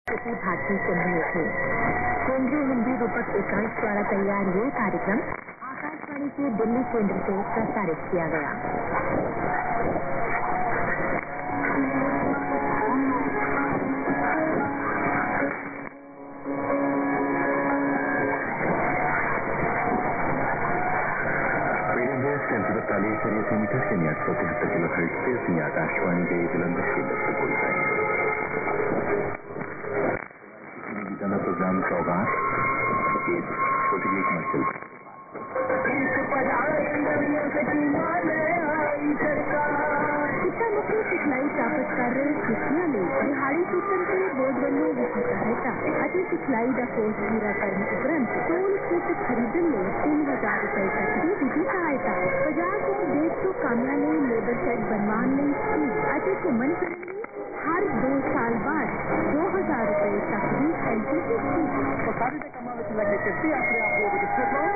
भारतीय केंद्रीय थे। केंद्रीय हिंदी रूपक एकांश द्वारा तैयार ये कार्यक्रम आकाशवाणी के दिल्ली केंद्र से प्रसारित किया गया। मीटर से 873 किलोहर्ट्ज से अपनी आकाशवाणी के जलंधर केंद्र से बोल रहे हैं। प्रोग्राम सौगात शिक्षा मुख्य सिखलाई प्राप्त कर रहे शिक्षियों ने दिहाड़ी सूचन से बोर्ड ਵੱਲੋਂ ਵਿੱਤੀ सहायता ਅਤੇ सिखलाई का कोर्स पूरा करने उपरंत टूल किट खरीदने 3000 रुपए तक की विधि सहायता। 50 ਤੋਂ 150 कामियां ने लेबर सेट बनवाने स्कीम ਅਤੇ घुमन फिरन हर 2 साल बाद 2000 रुपए तक की LTC स्कीम। सरकारी के कमाल से लगे किसी अपने आप को